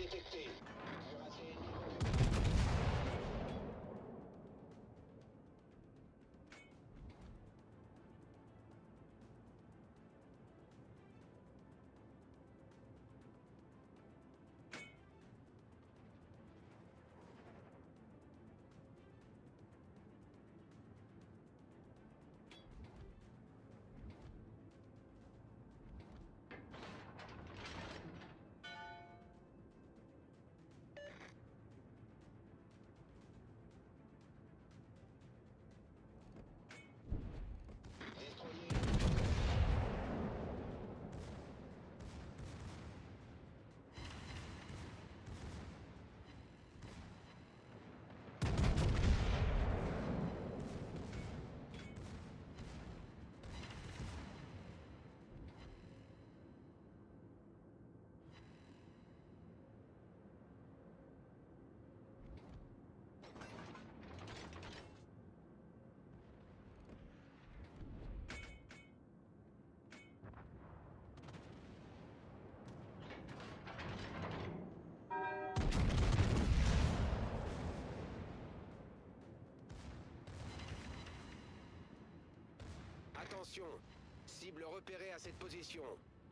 détecté. Cuirassé ennemi. Attention, cible repérée à cette position.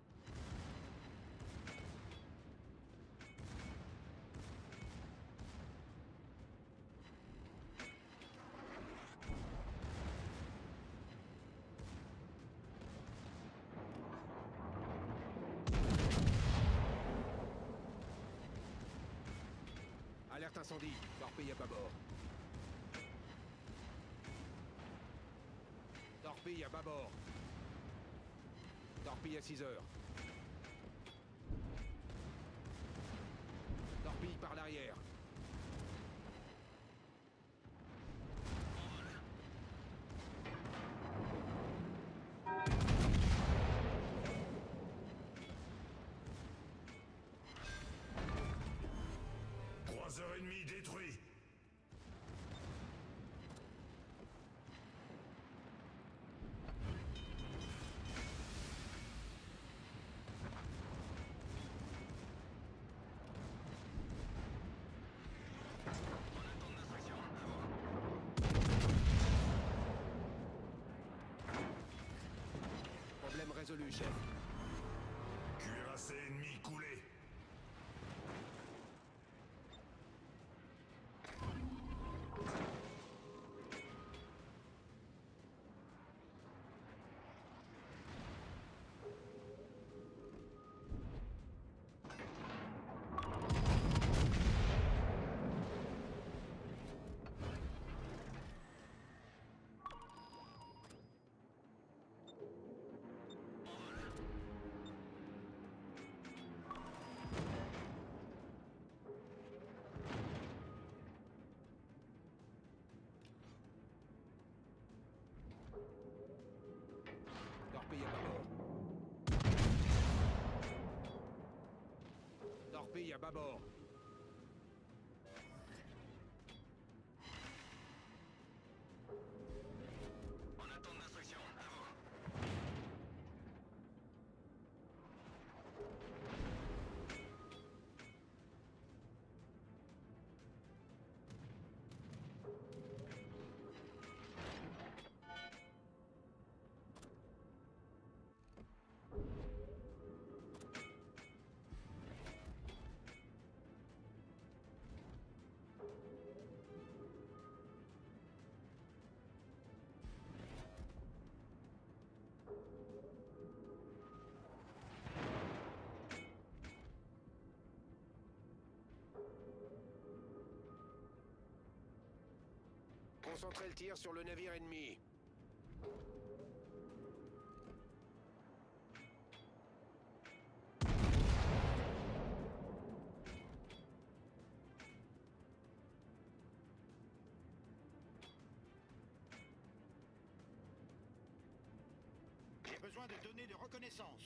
Alerte incendie, torpille à bâbord. Torpille à bâbord. Torpille à 6 heures. Torpille par l'arrière. Croiseur ennemi détruit. Problème résolu, chef. Cuirassé ennemi coulé. Torpille à bâbord. Torpille à bâbord. En attente d'instruction, à vous. Concentrez le tir sur le navire ennemi. J'ai besoin de données de reconnaissance.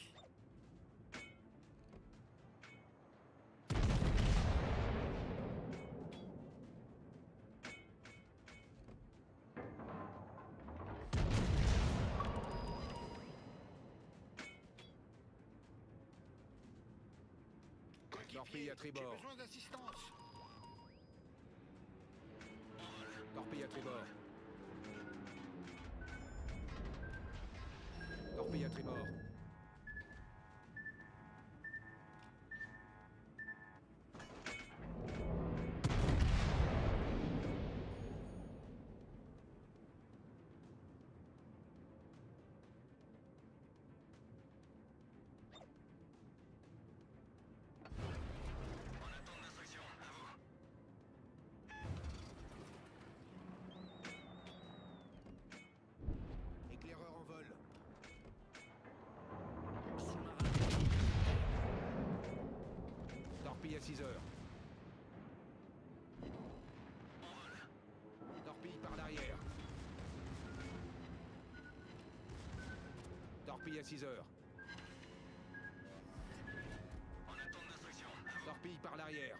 Torpille à J'ai tribord. besoin d'assistance. Torpille à tribord. Torpille à tribord. On attend d'instruction. À vous. Éclaireur en vol. Torpille à 6 heures. Torpille par l'arrière. Torpille à 6 heures. On attend d'instruction. À vous. Torpille par l'arrière.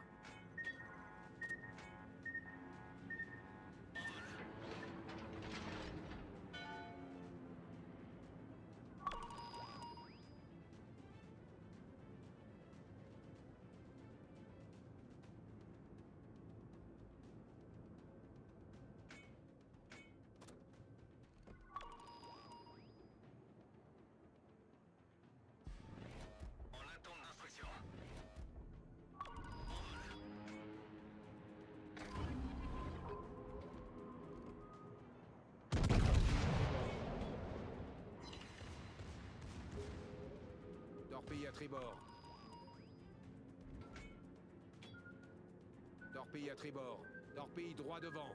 On attend d'instruction. Torpille à tribord. Torpille à tribord. Torpille droit devant.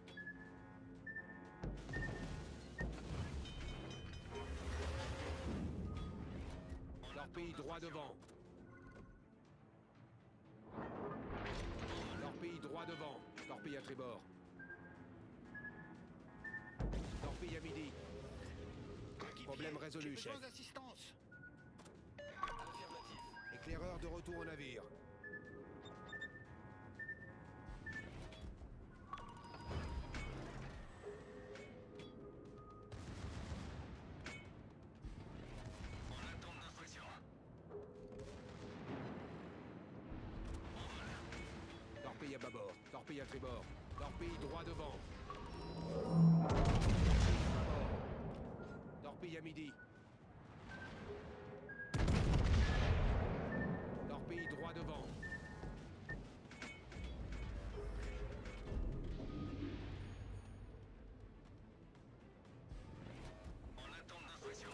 Torpille droit devant. Torpille droit devant. Torpille à tribord. Torpille à midi. Coéquipier, Problème résolu, j'ai besoin chef. d'assistance. Affirmatif. Éclaireur de retour au navire. On attend d'instruction. Torpille à bâbord. Torpille à tribord. Torpille droit devant. Torpille à midi. Torpille droit devant. On attend d'instruction.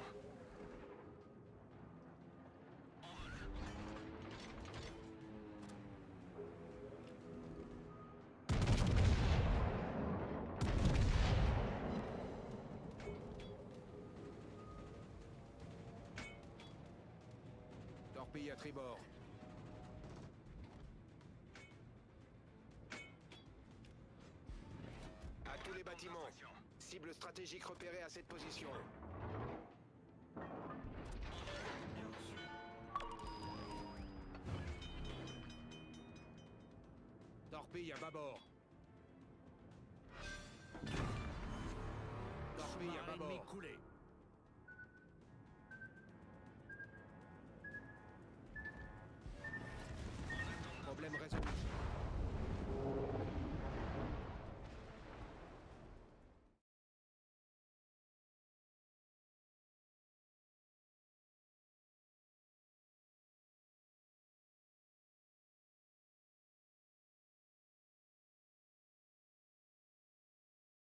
Torpille à tribord. À tous les bâtiments. Cible stratégique repérée à cette position. Torpille à bâbord. Torpille à bâbord. Coulé. Problème résolu.